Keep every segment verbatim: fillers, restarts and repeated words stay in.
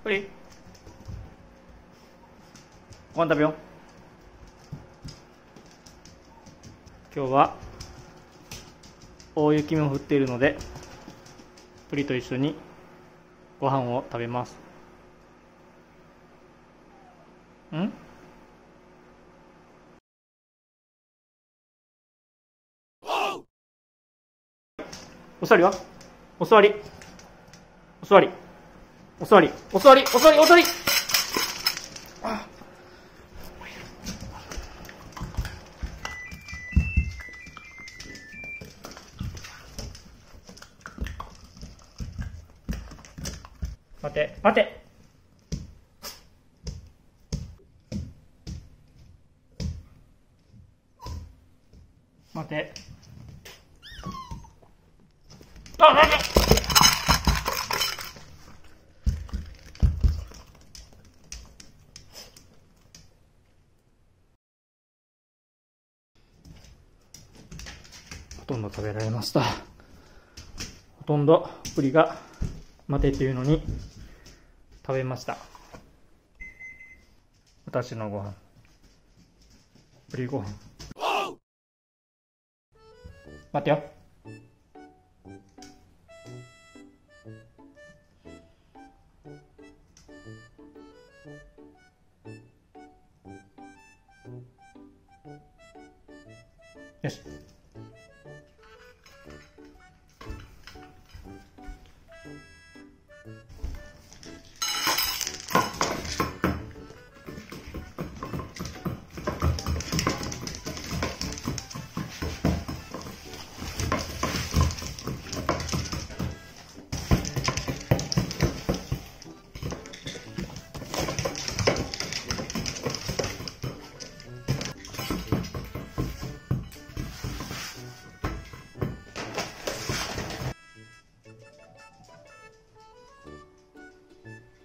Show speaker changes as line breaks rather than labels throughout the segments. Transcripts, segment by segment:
プリご飯食べよう。今日は大雪も降っているのでプリと一緒にご飯を食べます。んお座りはお座りお座りお座りお座りお座りお座り。待て待て。待て。あ、待て。ほとんど食べられました。ほとんどプリが待てっていうのに食べました。私のご飯、プリご飯。待ってよ。よし。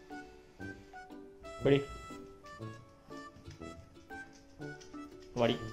プリ終わり。